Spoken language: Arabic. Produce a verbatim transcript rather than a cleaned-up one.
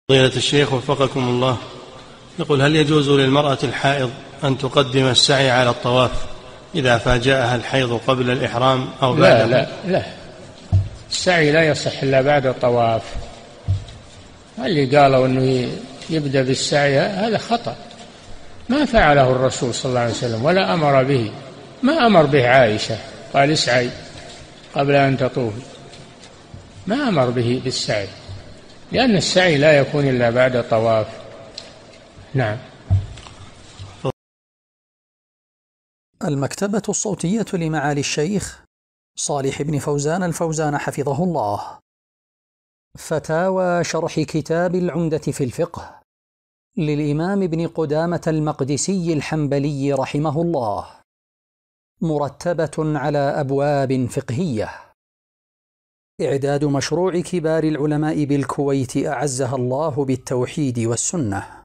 فضيلة الشيخ وفقكم الله، يقول: هل يجوز للمرأة الحائض أن تقدم السعي على الطواف إذا فاجأها الحيض قبل الإحرام أو بعده؟ لا لا لا، السعي لا يصح إلا بعد الطواف. اللي قالوا أنه يبدأ بالسعي هذا خطأ، ما فعله الرسول صلى الله عليه وسلم ولا أمر به، ما أمر به عائشة قال اسعي قبل أن تطوفي، ما أمر به بالسعي، لأن السعي لا يكون إلا بعد الطواف. نعم. المكتبة الصوتية لمعالي الشيخ صالح بن فوزان الفوزان حفظه الله. فتاوى شرح كتاب العمدة في الفقه للإمام ابن قدامة المقدسي الحنبلي رحمه الله، مرتبة على أبواب فقهية. إعداد مشروع كبار العلماء بالكويت أعزها الله بالتوحيد والسنة.